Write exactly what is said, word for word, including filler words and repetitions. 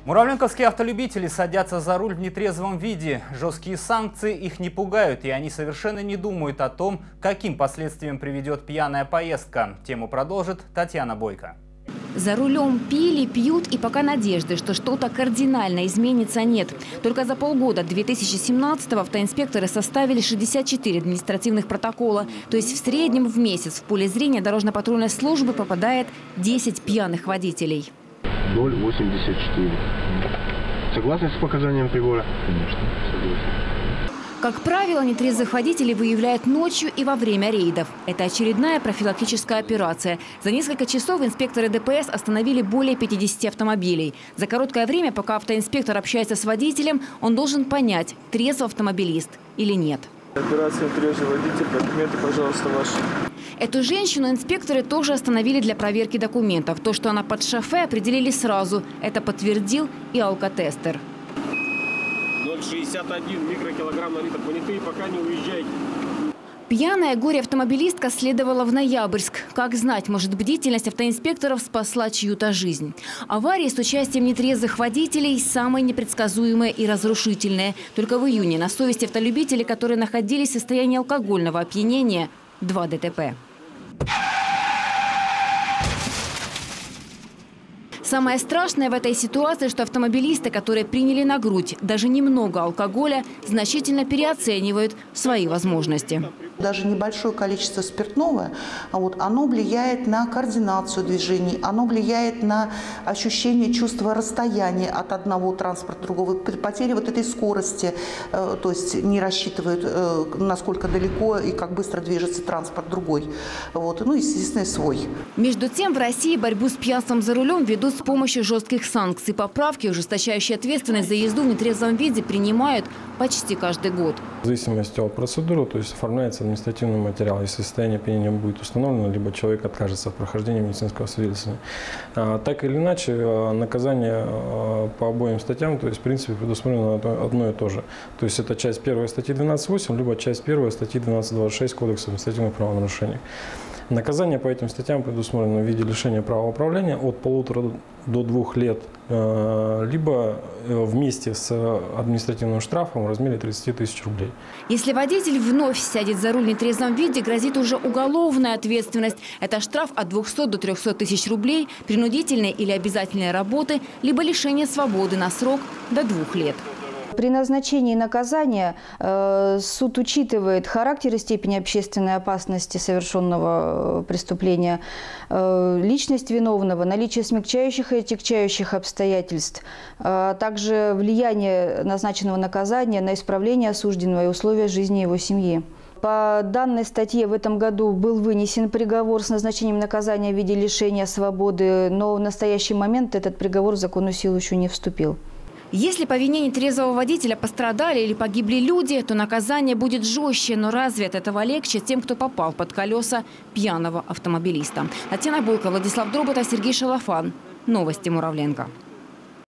Муравленковские автолюбители садятся за руль в нетрезвом виде. Жесткие санкции их не пугают, и они совершенно не думают о том, каким последствиям приведет пьяная поездка. Тему продолжит Татьяна Бойко. За рулем пили, пьют, и пока надежды, что что-то кардинально изменится, нет. Только за полгода две тысячи семнадцатого автоинспекторы составили шестьдесят четыре административных протокола. То есть в среднем в месяц в поле зрения дорожно-патрульной службы попадает десять пьяных водителей. ноль восемьдесят четыре. Согласны с показанием прибора? Конечно, согласен. Как правило, нетрезвых водителей выявляют ночью и во время рейдов. Это очередная профилактическая операция. За несколько часов инспекторы ДПС остановили более пятидесяти автомобилей. За короткое время, пока автоинспектор общается с водителем, он должен понять, трезв автомобилист или нет. Операция «Трезвый водитель». Документы, пожалуйста, ваши. Эту женщину инспекторы тоже остановили для проверки документов. То, что она под шофе, определили сразу. Это подтвердил и алкотестер. ноль шестьдесят один микрокилограмм на литр. Понятые, пока не уезжайте. Пьяная горе-автомобилистка следовала в Ноябрьск. Как знать, может, бдительность автоинспекторов спасла чью-то жизнь. Аварии с участием нетрезвых водителей самые непредсказуемые и разрушительные. Только в июне на совести автолюбителей, которые находились в состоянии алкогольного опьянения, два ДТП. Самое страшное в этой ситуации, что автомобилисты, которые приняли на грудь даже немного алкоголя, значительно переоценивают свои возможности. Даже небольшое количество спиртного, вот, оно влияет на координацию движений, оно влияет на ощущение чувства расстояния от одного транспорта к другому, потери вот этой скорости, э, то есть не рассчитывают, э, насколько далеко и как быстро движется транспорт другой. Вот, ну, естественно, свой. Между тем, в России борьбу с пьянством за рулем ведут с помощью жестких санкций. Поправки, ужесточающие ответственность за езду в нетрезвом виде, принимают почти каждый год. В зависимости от процедуры, то есть оформляется административный материал. Если состояние опьянения будет установлено, либо человек откажется от прохождения медицинского свидетельствования. А, так или иначе, наказание по обоим статьям, то есть в принципе предусмотрено одно и то же. То есть это часть первой статьи двенадцать восемь, либо часть первой статьи двенадцать двадцать шесть Кодекса административных правонарушений. Наказание по этим статьям предусмотрено в виде лишения права управления от полутора до двух лет, либо вместе с административным штрафом в размере тридцати тысяч рублей. Если водитель вновь сядет за руль в нетрезвом виде, грозит уже уголовная ответственность. Это штраф от двухсот до трёхсот тысяч рублей, принудительные или обязательные работы, либо лишение свободы на срок до двух лет. При назначении наказания э, суд учитывает характер и степень общественной опасности совершенного преступления, э, личность виновного, наличие смягчающих и отягчающих обстоятельств, а также влияние назначенного наказания на исправление осужденного и условия жизни его семьи. По данной статье в этом году был вынесен приговор с назначением наказания в виде лишения свободы, но в настоящий момент этот приговор в законную силу еще не вступил. Если по вине нетрезвого водителя пострадали или погибли люди, то наказание будет жестче. Но разве от этого легче тем, кто попал под колеса пьяного автомобилиста? Татьяна Бойко, Владислав Дроботов, Сергей Шалафан. Новости Муравленко.